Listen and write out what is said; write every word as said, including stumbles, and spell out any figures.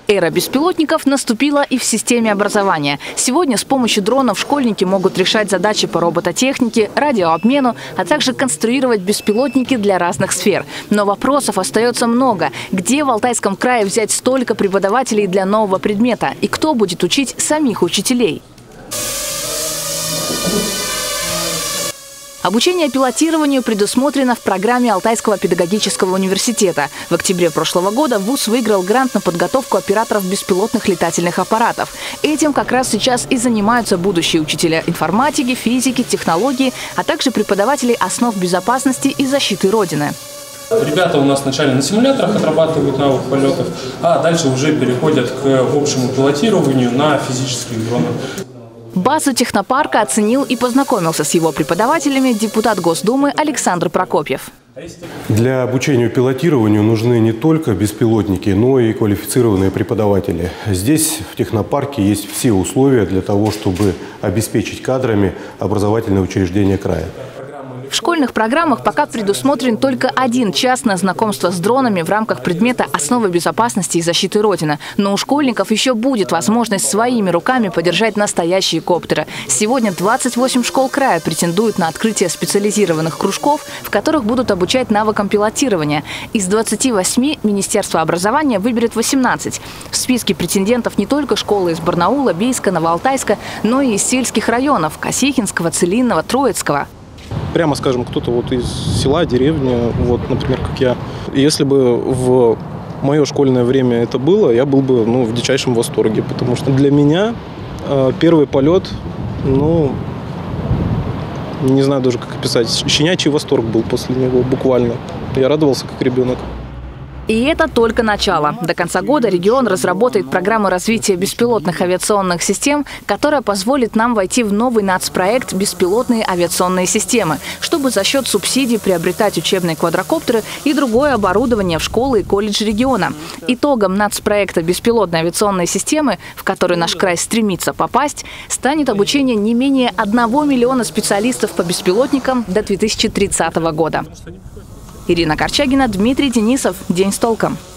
Эра беспилотников наступила и в системе образования. Сегодня с помощью дронов школьники могут решать задачи по робототехнике, радиообмену, а также конструировать беспилотники для разных сфер. Но вопросов остается много. Где в Алтайском крае взять столько преподавателей для нового предмета? И кто будет учить самих учителей? Обучение пилотированию предусмотрено в программе Алтайского педагогического университета. В октябре прошлого года вуз выиграл грант на подготовку операторов беспилотных летательных аппаратов. Этим как раз сейчас и занимаются будущие учителя информатики, физики, технологии, а также преподаватели основ безопасности и защиты Родины. Ребята у нас вначале на симуляторах отрабатывают навык полетов, а дальше уже переходят к общему пилотированию на физических дронах. Базу технопарка оценил и познакомился с его преподавателями депутат Госдумы Александр Прокопьев. Для обучения пилотированию нужны не только беспилотники, но и квалифицированные преподаватели. Здесь в технопарке есть все условия для того, чтобы обеспечить кадрами образовательные учреждения края. В школьных программах пока предусмотрен только один час на знакомство с дронами в рамках предмета «Основы безопасности и защиты Родины». Но у школьников еще будет возможность своими руками подержать настоящие коптеры. Сегодня двадцать восемь школ края претендуют на открытие специализированных кружков, в которых будут обучать навыкам пилотирования. Из двадцати восьми Министерство образования выберет восемнадцать. В списке претендентов не только школы из Барнаула, Бийска, Новоалтайска, но и из сельских районов – Косихинского, Целинного, Троицкого. Прямо скажем, кто-то вот из села, деревни, вот, например, как я. Если бы в мое школьное время это было, я был бы ну, в дичайшем восторге, потому что для меня э, первый полет, ну, не знаю даже, как описать, щенячий восторг был после него, буквально. Я радовался как ребенок. И это только начало. До конца года регион разработает программу развития беспилотных авиационных систем, которая позволит нам войти в новый нацпроект «Беспилотные авиационные системы», чтобы за счет субсидий приобретать учебные квадрокоптеры и другое оборудование в школы и колледжи региона. Итогом нацпроекта «Беспилотные авиационные системы», в который наш край стремится попасть, станет обучение не менее одного миллиона специалистов по беспилотникам до две тысячи тридцатого года. Ирина Корчагина, Дмитрий Денисов. День с толком.